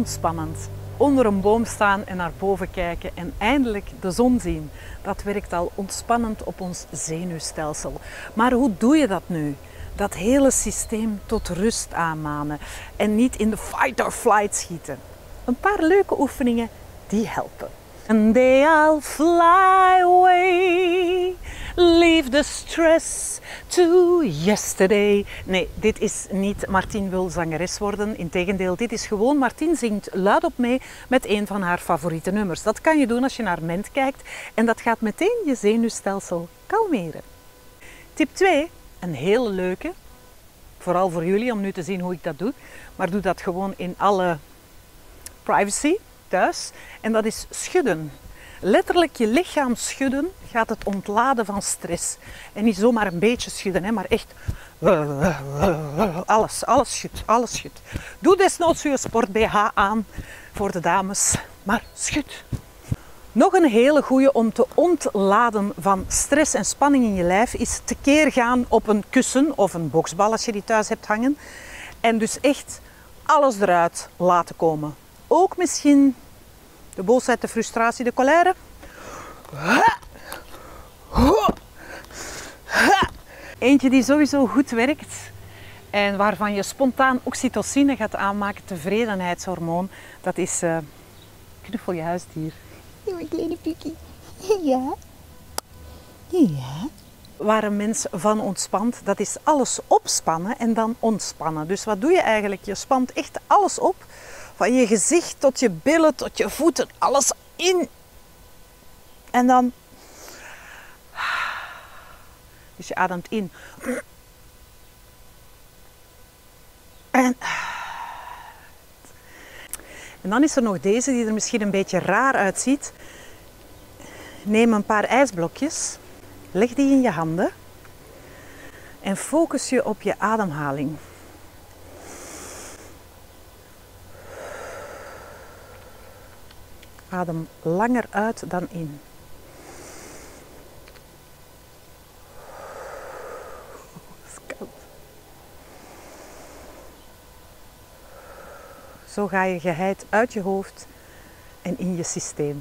ontspannend. Onder een boom staan en naar boven kijken en eindelijk de zon zien. Dat werkt al ontspannend op ons zenuwstelsel. Maar hoe doe je dat nu? Dat hele systeem tot rust aanmanen en niet in de fight or flight schieten. Een paar leuke oefeningen die helpen. And they all fly away. Leave the stress to yesterday. Nee, dit is niet Martien wil zangeres worden. Integendeel, dit is gewoon Martien zingt luidop mee met een van haar favoriete nummers. Dat kan je doen als je naar Ment kijkt en dat gaat meteen je zenuwstelsel kalmeren. Tip 2, een hele leuke. Vooral voor jullie om nu te zien hoe ik dat doe. Maar doe dat gewoon in alle privacy thuis. En dat is schudden. Letterlijk je lichaam schudden gaat het ontladen van stress. En niet zomaar een beetje schudden, hè, maar echt alles schudt. Doe desnoods je sport BH aan voor de dames, maar schud. Nog een hele goeie om te ontladen van stress en spanning in je lijf is tekeer gaan op een kussen of een boksbal als je die thuis hebt hangen. En dus echt alles eruit laten komen. Ook misschien de boosheid, de frustratie, de colère. Eentje die sowieso goed werkt en waarvan je spontaan oxytocine gaat aanmaken, tevredenheidshormoon, dat is knuffel je huisdier. Mijn kleine Piekie. Ja. Ja. Waar een mens van ontspant, dat is alles opspannen en dan ontspannen. Dus wat doe je eigenlijk? Je spant echt alles op. Van je gezicht tot je billen, tot je voeten, alles in. En dan... Dus je ademt in. En dan is er nog deze die er misschien een beetje raar uitziet. Neem een paar ijsblokjes, leg die in je handen en focus je op je ademhaling. Adem langer uit dan in. Het is koud. Zo ga je geheid uit je hoofd en in je systeem.